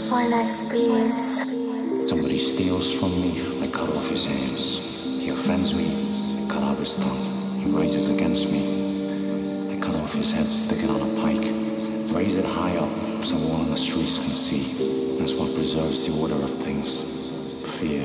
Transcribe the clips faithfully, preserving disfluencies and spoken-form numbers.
Fornax beats. Somebody steals from me, I cut off his hands. He offends me, I cut out his tongue. He rises against me, I cut off his head, stick it on a pike. Raise it high up, so all in the streets can see. That's what preserves the order of things. Fear.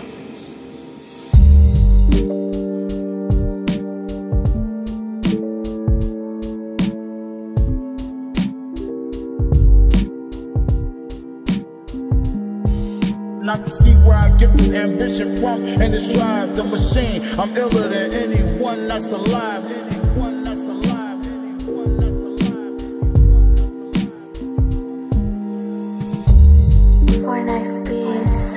I can see where I get this ambition from, and this drive, the machine. I'm iller than anyone that's alive. Anyone that's alive. Anyone that's alive. Fornax beats.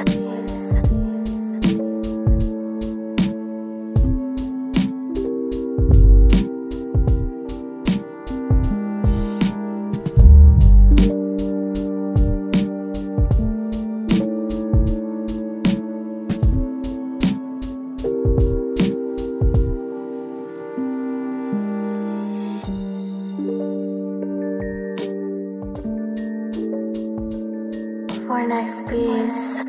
Fornax beats.